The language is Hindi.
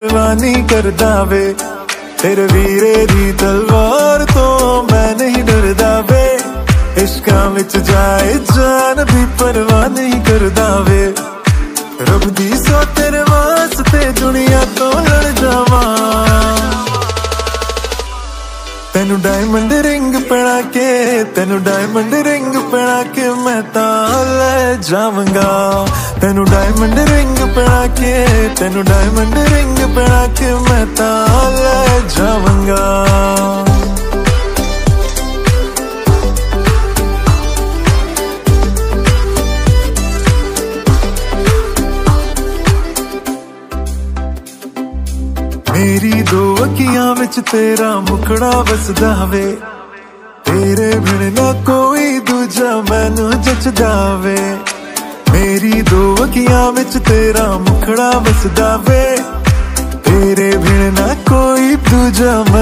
परवानी करदा वे तेरे वीरे दी तलवार तो मैं नहीं डरदा वे। इश्कां विच जाए जान भी परवाह नहीं करदा वे। रब दी सौ तेरे वास्ते दुनिया तो लड़ जावां। तेनू डायमंड रिंग पहना के, तेनू डायमंड रिंग पहना के मैं तां ले जावांगा। तेनू डायमंड रिंग पहना के, तेनू डायमंड रिंग पहना के मैं तां ले जावांगा। मेरी दो अखियां विच तेरा मुखड़ा वसदा वे। तेरे बिन ना कोई दूजा मैनू जचदा वे। मेरी दो अखियां विच तेरा मुखड़ा वसदा वे। तेरे बिन ना कोई दूजा